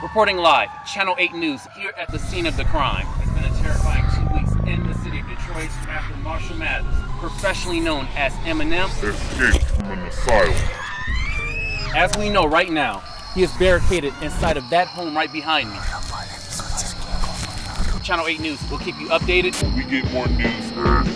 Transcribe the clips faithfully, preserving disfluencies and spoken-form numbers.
Reporting live, Channel eight News here at the scene of the crime. It's been a terrifying two weeks in the city of Detroit after Marshall Mathers, professionally known as Eminem, escaped from an asylum. As we know right now, he is barricaded inside of that home right behind me. Channel eight News will keep you updated. We get more news.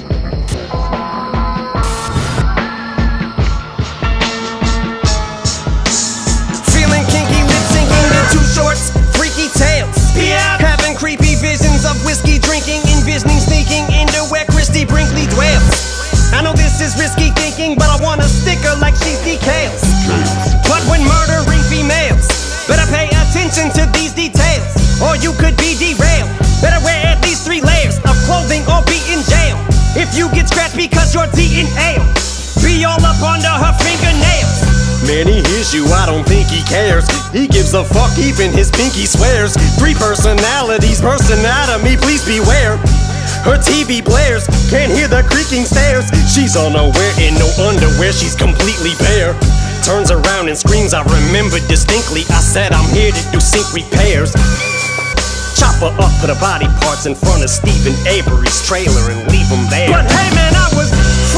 Feeling kinky, lip syncing to two shorts, freaky tales. Yeah. Having creepy visions of whiskey drinking, envisioning sneaking into where Christy Brinkley dwells. I know this is risky thinking, but I want a sticker like she's decals. But when murdering females, better pay attention to these details, or you could be derailed. Better wear at least three layers of clothing or be in jail. If you get scratched because you're D N A, be all up under her fingernails. Man, he hears you, I don't think he cares. He gives a fuck, even his pinky swears. Three personalities, person out of me, please beware. Her T V blares, can't hear the creaking stairs. She's unaware in no underwear, she's completely bare. Turns around and screams, I remember distinctly. I said I'm here to do sink repairs. Chop her up, put her body parts in front of Stephen Avery's trailer and leave him there. But hey man, I was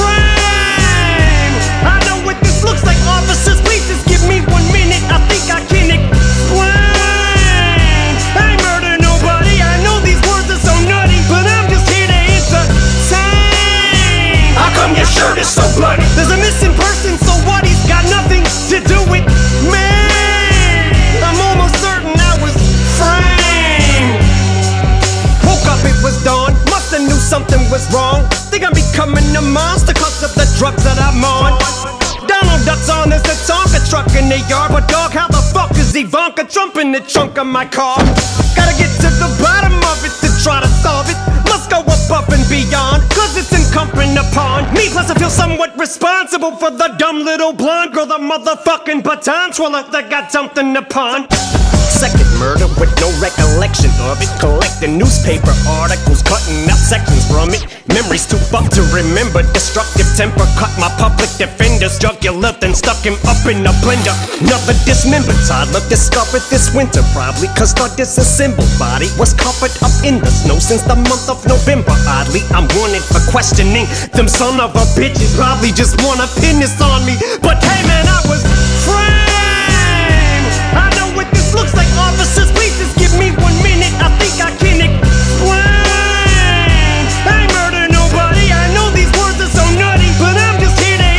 framed. I know what this looks like, officers, please just give me one minute. I think I can explain. I murder nobody, I know these words are so nutty, but I'm just here to entertain. How come your shirt is so bloody? There's a missing person, so what? He's got nothing to do with me. I'm almost certain I was framed. Woke up, it was dawn, musta knew something was wrong. Think I'm becoming a monster cause of the drugs that I'm on. Donald Duck's on, there's a Tonka truck in the yard. But dog, how the fuck is Ivanka Trump in the trunk of my car? Gotta get to the bottom of it to try to solve it. Let's go above and beyond, cause it's incumbent upon me. Plus I feel somewhat responsible for the dumb little blonde girl, the motherfucking baton twirler that got something upon. Second murder with no recollection of it. Collecting newspaper articles, cutting out sections from it. Memories too fucked to remember. Destructive temper cut my public defender's jugular, then stuck him up in a blender. Another dismembered toddler discovered this winter, probably cause the disassembled body was covered up in the snow since the month of November. Oddly, I'm wanted for questioning. Them son of a bitches probably just wanna pin this on me. But hey man, I was framed. I know what this looks like, officers, please just give me one minute. I think I can explain. I murder nobody, I know these words are so nutty, but I'm just here to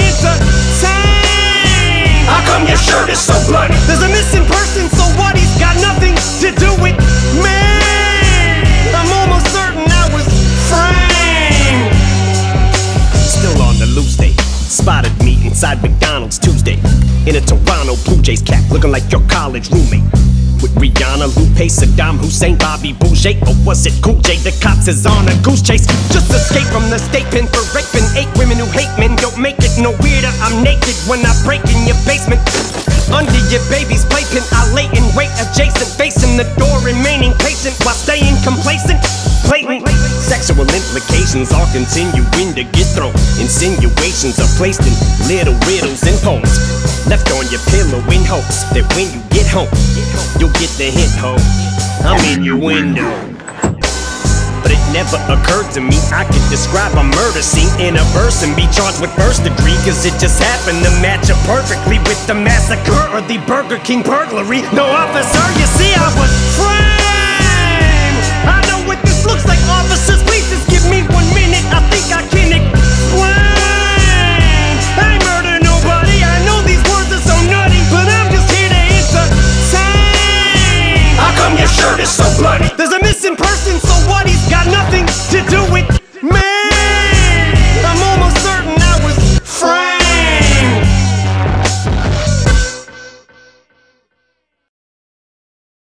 entertain. How come your shirt is so bloody? There's a missing person, so what? He's got nothing to do with me. I'm almost certain I was framed. Still on the loose day. Spotted me inside McDonald's Tuesday in a Toronto Blue Jays cap, looking like your college roommate. With Rihanna, Lupe, Saddam Hussein, Bobby Boucher, or was it Cool J? The cops is on a goose chase. Just escape from the state pen for raping eight women who hate men. Don't make it no weirder, I'm naked when I break in your basement. Under your baby's playpen, I lay in wait adjacent, facing the door, remaining patient while staying complacent. Blatant sexual implications are continuing to get thrown. Insinuations are placed in little riddles and poems, left on your pillow in hopes that when you get home, you'll get the hint, ho, I'm in your window. But it never occurred to me I could describe a murder scene in a verse and be charged with first degree, cause it just happened to match up perfectly with the massacre or the Burger King burglary. No officer, you see